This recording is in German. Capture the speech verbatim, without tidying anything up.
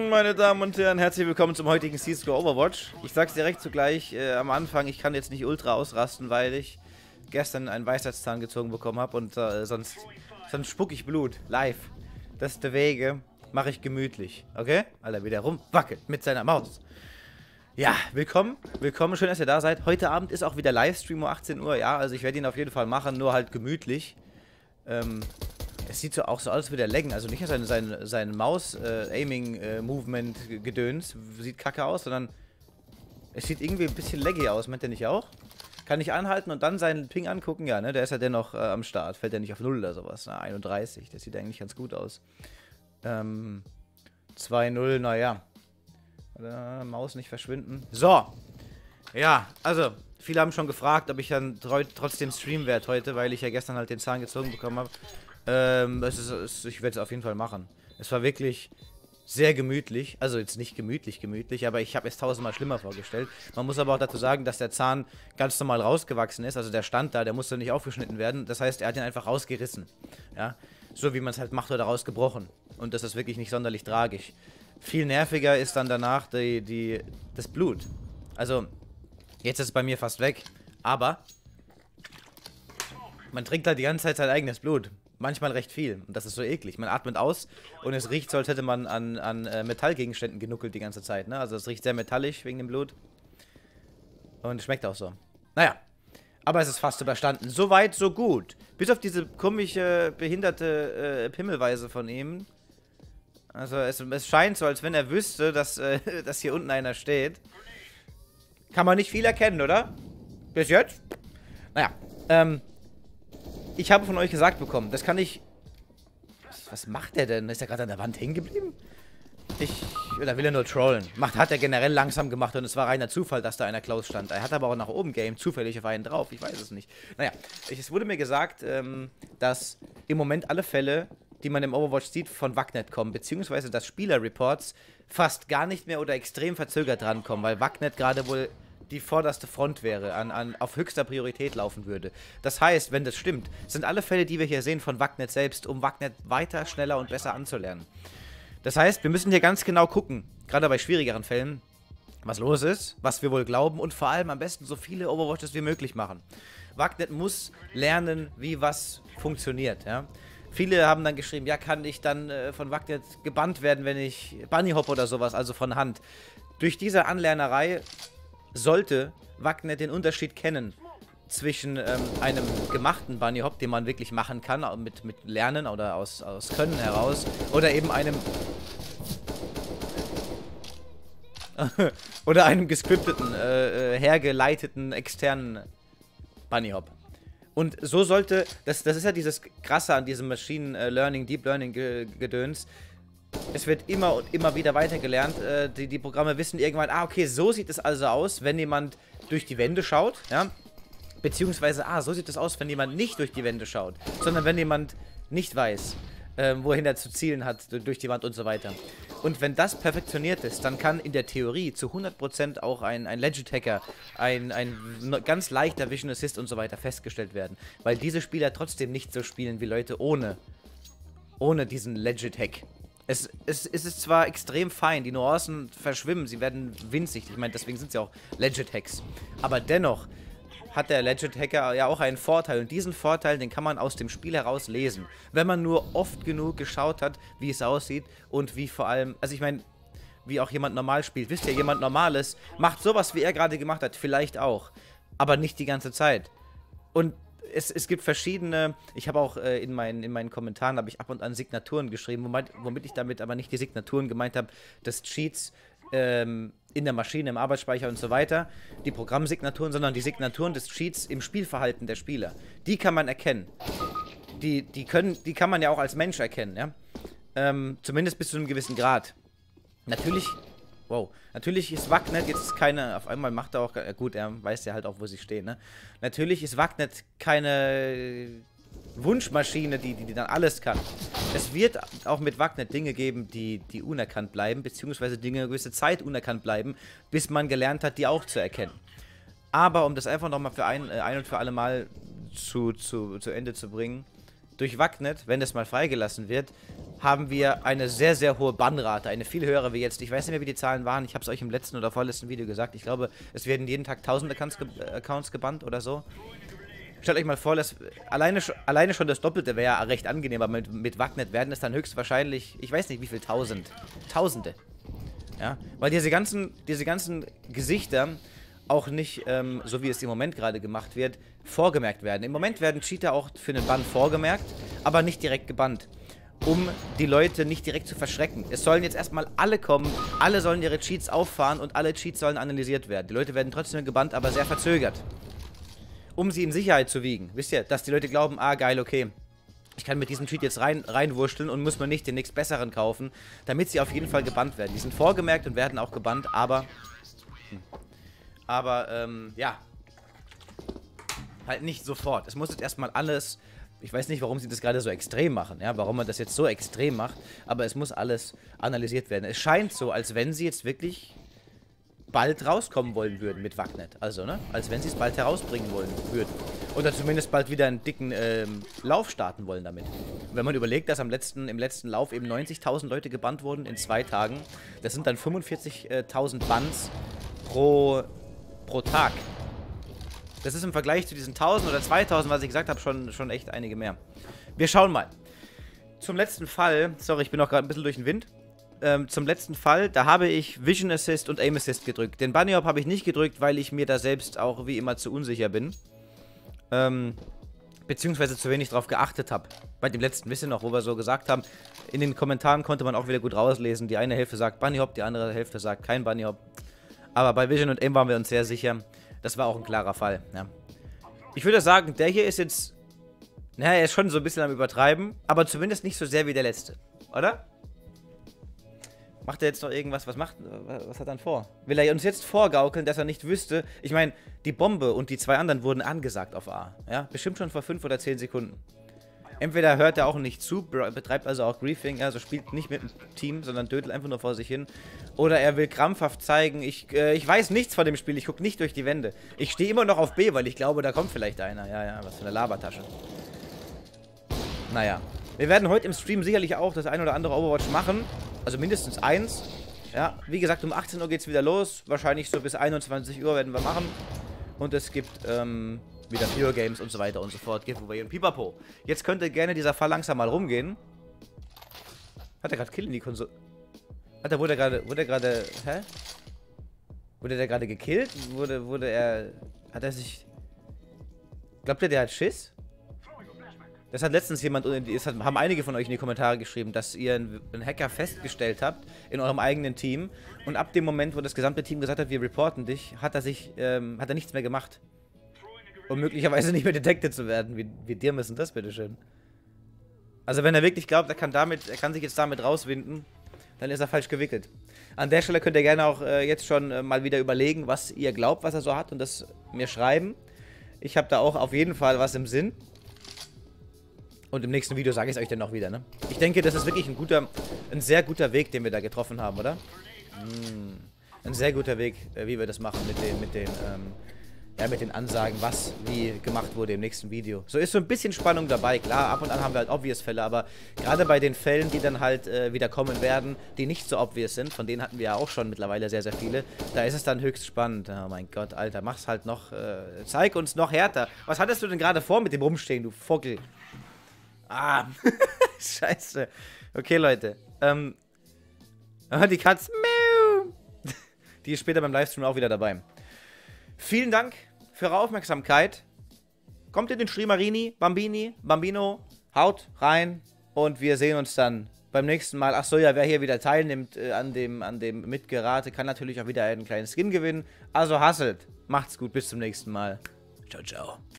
meine Damen und Herren, herzlich willkommen zum heutigen C-Score Overwatch. Ich sag's direkt zugleich äh, am Anfang, ich kann jetzt nicht ultra ausrasten, weil ich gestern einen Weisheitszahn gezogen bekommen habe und äh, sonst, sonst spuck ich Blut, live. Das ist der Wege, mache ich gemütlich, okay? Alter, wieder rumwackelt mit seiner Maus. Ja, willkommen, willkommen, schön, dass ihr da seid. Heute Abend ist auch wieder Livestream um achtzehn Uhr, ja, also ich werde ihn auf jeden Fall machen, nur halt gemütlich. Ähm... Es sieht so auch so aus, als würde er laggen. Also nicht sein, sein, sein Maus-Aiming-Movement-Gedöns sieht kacke aus, sondern es sieht irgendwie ein bisschen laggy aus. Meint der nicht auch? Kann ich anhalten und dann seinen Ping angucken? Ja, ne? Der ist ja dennoch äh, am Start. Fällt der nicht auf null oder sowas. Na, einunddreißig. Das sieht eigentlich ganz gut aus. Ähm, zwei null, naja. Äh, Maus nicht verschwinden. So. Ja, also, viele haben schon gefragt, ob ich dann trotzdem streamen werde heute, weil ich ja gestern halt den Zahn gezogen bekommen habe. Ähm, es ist, es, ich werde es auf jeden Fall machen. Es war wirklich sehr gemütlich. Also jetzt nicht gemütlich, gemütlich, aber ich habe es tausendmal schlimmer vorgestellt. Man muss aber auch dazu sagen, dass der Zahn ganz normal rausgewachsen ist. Also der stand da, der musste nicht aufgeschnitten werden. Das heißt, er hat ihn einfach rausgerissen. Ja, so wie man es halt macht oder rausgebrochen. Und das ist wirklich nicht sonderlich tragisch. Viel nerviger ist dann danach die, die, das Blut. Also, jetzt ist es bei mir fast weg. Aber man trinkt halt die ganze Zeit sein eigenes Blut. Manchmal recht viel. Und das ist so eklig. Man atmet aus und es riecht so, als hätte man an, an äh, Metallgegenständen genuckelt die ganze Zeit. Ne? Also es riecht sehr metallisch wegen dem Blut. Und es schmeckt auch so. Naja. Aber es ist fast überstanden. So weit, so gut. Bis auf diese komische, behinderte äh, Pimmelweise von ihm. Also es, es scheint so, als wenn er wüsste, dass, äh, dass hier unten einer steht. Kann man nicht viel erkennen, oder? Bis jetzt? Naja. Ähm... Ich habe von euch gesagt bekommen, das kann ich... Was, was macht der denn? Ist er gerade an der Wand hängen geblieben? Ich... Oder will er nur trollen? Macht, hat er generell langsam gemacht und es war reiner Zufall, dass da einer Klaus stand. Er hat aber auch nach oben game zufällig auf einen drauf. Ich weiß es nicht. Naja, es wurde mir gesagt, ähm, dass im Moment alle Fälle, die man im Overwatch sieht, von Wacknet kommen. Beziehungsweise, dass Spielerreports fast gar nicht mehr oder extrem verzögert rankommen, weil Wacknet gerade wohl die vorderste Front wäre, an, an, auf höchster Priorität laufen würde. Das heißt, wenn das stimmt, sind alle Fälle, die wir hier sehen, von Wacknet selbst, um Wacknet weiter, schneller und besser anzulernen. Das heißt, wir müssen hier ganz genau gucken, gerade bei schwierigeren Fällen, was los ist, was wir wohl glauben und vor allem am besten so viele Overwatches wie möglich machen. Wacknet muss lernen, wie was funktioniert, ja. Viele haben dann geschrieben, ja, kann ich dann äh, von Wacknet gebannt werden, wenn ich Bunny Hop oder sowas, also von Hand. Durch diese Anlernerei sollte Wacknet den Unterschied kennen zwischen ähm, einem gemachten Bunny Hop, den man wirklich machen kann, mit, mit Lernen oder aus, aus Können heraus, oder eben einem oder einem gescripteten, äh, äh, hergeleiteten, externen Bunny Hop. Und so sollte, das, das ist ja dieses Krasse an diesem Machine Learning, Deep Learning Gedöns. Es wird immer und immer wieder weitergelernt. Äh, die, die Programme wissen irgendwann, ah, okay, so sieht es also aus, wenn jemand durch die Wände schaut, ja. Beziehungsweise, ah, so sieht es aus, wenn jemand nicht durch die Wände schaut, sondern wenn jemand nicht weiß, äh, wohin er zu zielen hat, durch die Wand und so weiter. Und wenn das perfektioniert ist, dann kann in der Theorie zu hundert Prozent auch ein, ein Legit-Hacker, ein, ein ganz leichter Vision Assist und so weiter festgestellt werden. Weil diese Spieler trotzdem nicht so spielen wie Leute ohne, ohne diesen Legit-Hack. Es, es, es ist zwar extrem fein, die Nuancen verschwimmen, sie werden winzig, ich meine, deswegen sind sie auch Legit-Hacks. Aber dennoch hat der Legit-Hacker ja auch einen Vorteil und diesen Vorteil, den kann man aus dem Spiel heraus lesen. Wenn man nur oft genug geschaut hat, wie es aussieht und wie vor allem, also ich meine, wie auch jemand normal spielt. Wisst ihr, jemand Normales macht sowas, wie er gerade gemacht hat, vielleicht auch, aber nicht die ganze Zeit. Und Es, es gibt verschiedene, ich habe auch äh, in, meinen, in meinen Kommentaren, habe ich ab und an Signaturen geschrieben, womit, womit ich damit aber nicht die Signaturen gemeint habe, des Cheats ähm, in der Maschine, im Arbeitsspeicher und so weiter, die Programmsignaturen, sondern die Signaturen des Cheats im Spielverhalten der Spieler. Die kann man erkennen. Die, die, können, die kann man ja auch als Mensch erkennen, ja. Ähm, zumindest bis zu einem gewissen Grad. Natürlich... Wow. Natürlich ist Wacknet jetzt keine, auf einmal macht er auch, äh, gut, er weiß ja halt auch, wo sie stehen, ne? Natürlich ist Wacknet keine Wunschmaschine, die, die, die dann alles kann. Es wird auch mit Wacknet Dinge geben, die, die unerkannt bleiben, beziehungsweise Dinge eine gewisse Zeit unerkannt bleiben, bis man gelernt hat, die auch zu erkennen. Aber um das einfach nochmal für ein, äh, ein und für alle Mal zu, zu, zu Ende zu bringen, durch Wagnet, wenn das mal freigelassen wird, haben wir eine sehr, sehr hohe Bannrate. Eine viel höhere wie jetzt. Ich weiß nicht mehr, wie die Zahlen waren. Ich habe es euch im letzten oder vorletzten Video gesagt. Ich glaube, es werden jeden Tag tausend Accounts, ge Accounts gebannt oder so. Stellt euch mal vor, dass alleine, alleine schon das Doppelte wäre ja recht angenehm, aber mit, mit Wagnet werden es dann höchstwahrscheinlich, ich weiß nicht wie viel, tausend. Tausende. Ja, weil diese ganzen, diese ganzen Gesichter auch nicht, ähm, so wie es im Moment gerade gemacht wird, vorgemerkt werden. Im Moment werden Cheater auch für einen Bann vorgemerkt, aber nicht direkt gebannt, um die Leute nicht direkt zu verschrecken. Es sollen jetzt erstmal alle kommen, alle sollen ihre Cheats auffahren und alle Cheats sollen analysiert werden. Die Leute werden trotzdem gebannt, aber sehr verzögert. Um sie in Sicherheit zu wiegen. Wisst ihr, dass die Leute glauben, ah geil, okay, ich kann mit diesem Cheat jetzt rein, reinwurschteln und muss mir nicht den nächst besseren kaufen, damit sie auf jeden Fall gebannt werden. Die sind vorgemerkt und werden auch gebannt, aber... Hm. Aber, ähm, ja. Halt nicht sofort. Es muss jetzt erstmal alles... Ich weiß nicht, warum sie das gerade so extrem machen, ja, warum man das jetzt so extrem macht, aber es muss alles analysiert werden. Es scheint so, als wenn sie jetzt wirklich bald rauskommen wollen würden mit Wagnet. Also, ne? Als wenn sie es bald herausbringen wollen würden. Oder zumindest bald wieder einen dicken ähm, Lauf starten wollen damit. Und wenn man überlegt, dass am letzten, im letzten Lauf eben neunzigtausend Leute gebannt wurden in zwei Tagen, das sind dann fünfundvierzigtausend Bans pro, pro Tag. Das ist im Vergleich zu diesen tausend oder zweitausend, was ich gesagt habe, schon, schon echt einige mehr. Wir schauen mal. Zum letzten Fall, sorry, ich bin auch gerade ein bisschen durch den Wind. Ähm, zum letzten Fall, da habe ich Vision Assist und Aim Assist gedrückt. Den Bunny Hop habe ich nicht gedrückt, weil ich mir da selbst auch wie immer zu unsicher bin. Ähm, beziehungsweise zu wenig drauf geachtet habe. Bei dem letzten, wisst ihr noch, wo wir so gesagt haben, in den Kommentaren konnte man auch wieder gut rauslesen. Die eine Hälfte sagt Bunny Hop, die andere Hälfte sagt kein Bunny Hop. Aber bei Vision und Aim waren wir uns sehr sicher. Das war auch ein klarer Fall, ja. Ich würde sagen, der hier ist jetzt... Naja, er ist schon so ein bisschen am Übertreiben, aber zumindest nicht so sehr wie der letzte, oder? Macht er jetzt noch irgendwas? Was macht, was hat er dann vor? Will er uns jetzt vorgaukeln, dass er nicht wüsste? Ich meine, die Bombe und die zwei anderen wurden angesagt auf A. Ja, bestimmt schon vor fünf oder zehn Sekunden. Entweder hört er auch nicht zu, betreibt also auch Griefing, also spielt nicht mit dem Team, sondern dödelt einfach nur vor sich hin. Oder er will krampfhaft zeigen, ich, äh, ich weiß nichts von dem Spiel, ich gucke nicht durch die Wände. Ich stehe immer noch auf B, weil ich glaube, da kommt vielleicht einer. Ja, ja, was für eine Labertasche. Naja. Wir werden heute im Stream sicherlich auch das ein oder andere Overwatch machen. Also mindestens eins. Ja, wie gesagt, um achtzehn Uhr geht es wieder los. Wahrscheinlich so bis einundzwanzig Uhr werden wir machen. Und es gibt ähm, wieder Hero Games und so weiter und so fort. Giveaway und Pipapo. Jetzt könnte gerne dieser Fall langsam mal rumgehen. Hat er gerade Kill in die Konsole? Hat er, wurde er gerade, wurde er gerade, hä? Wurde der gerade gekillt? Wurde, wurde er, hat er sich, glaubt ihr, der hat Schiss? Das hat letztens jemand, das haben einige von euch in die Kommentare geschrieben, dass ihr einen Hacker festgestellt habt in eurem eigenen Team und ab dem Moment, wo das gesamte Team gesagt hat, wir reporten dich, hat er sich, ähm, hat er nichts mehr gemacht. Um möglicherweise nicht mehr detected zu werden. Wie, wie dir müssen das bitteschön? Also wenn er wirklich glaubt, er kann damit, er kann sich jetzt damit rauswinden, dann ist er falsch gewickelt. An der Stelle könnt ihr gerne auch äh, jetzt schon äh, mal wieder überlegen, was ihr glaubt, was er so hat und das mir schreiben. Ich habe da auch auf jeden Fall was im Sinn. Und im nächsten Video sage ich es euch dann noch wieder, ne? Ich denke, das ist wirklich ein guter, ein sehr guter Weg, den wir da getroffen haben, oder? Mm, ein sehr guter Weg, äh, wie wir das machen mit den, mit den, ähm, ja, mit den Ansagen, was wie gemacht wurde im nächsten Video. So ist so ein bisschen Spannung dabei, klar, ab und an haben wir halt obvious Fälle, aber gerade bei den Fällen, die dann halt äh, wieder kommen werden, die nicht so obvious sind, von denen hatten wir ja auch schon mittlerweile sehr, sehr viele, da ist es dann höchst spannend. Oh mein Gott, Alter, mach's halt noch, äh, zeig uns noch härter. Was hattest du denn gerade vor mit dem Rumstehen, du Vogel? Ah, scheiße. Okay, Leute. Ähm, die Katze, die ist später beim Livestream auch wieder dabei. Vielen Dank für eure Aufmerksamkeit. Kommt in den Streamerini, Bambini, Bambino, haut rein und wir sehen uns dann beim nächsten Mal. Achso, ja, wer hier wieder teilnimmt äh, an dem, an dem Mitgerate, kann natürlich auch wieder einen kleinen Skin gewinnen. Also hasselt. Macht's gut, bis zum nächsten Mal. Ciao, ciao.